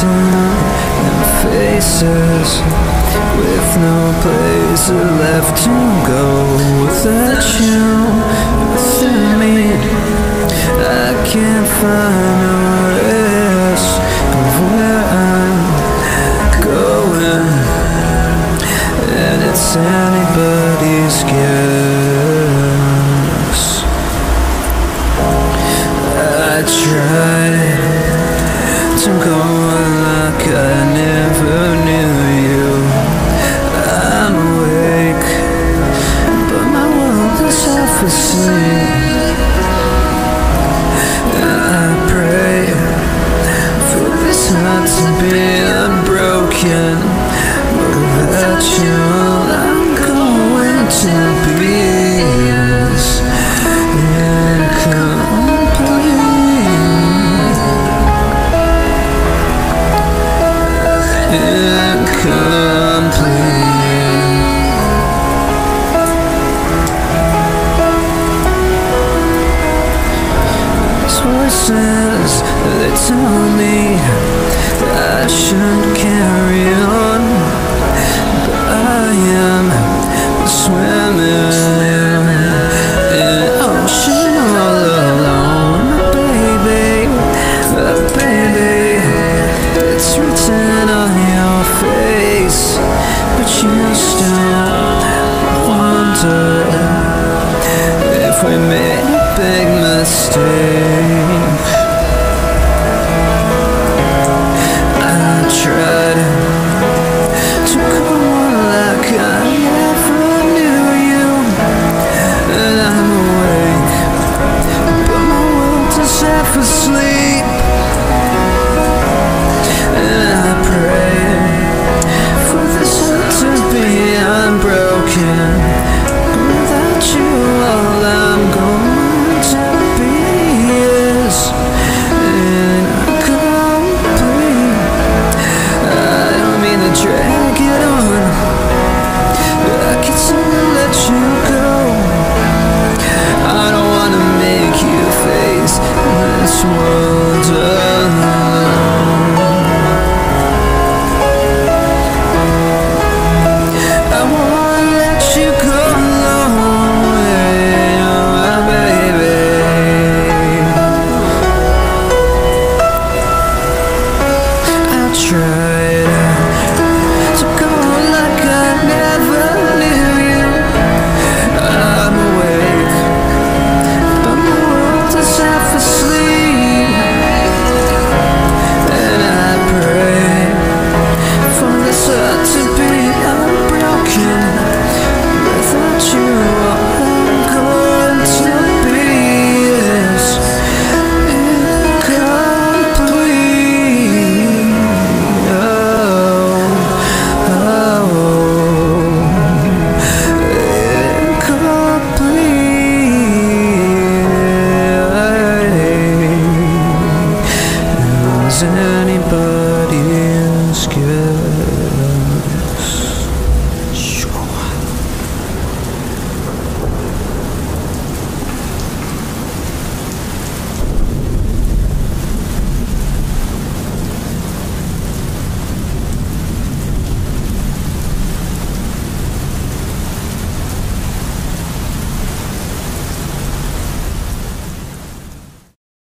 time and faces, with no place left to go. Without you, without me, I can't find a rest of where I'm going, and it's anybody's guess. I tried to go like I never knew you. I'm awake, but my world is half asleep. And I pray for this heart to be unbroken, but without you all I'm going to be is voices, they tell me I should carry on, but I am swimming in an ocean all alone. Baby, baby, it's written on your face, but you still wonder if we made a big mistake. I tried to go on like I never knew you, and I'm awake, but my world is half asleep. And I pray for this heart to be unbroken, but without you all I'm going to be is incomplete. I don't mean to drag it on, I can simply let you go. I don't wanna make you face this world alone. I wanna let you go, my baby. I tried to go like I never knew you. I'm awake, but my world is half asleep. And I pray for this heart to be unbroken. Without you, all I'm going to be is incomplete. Incomplete. Was anybody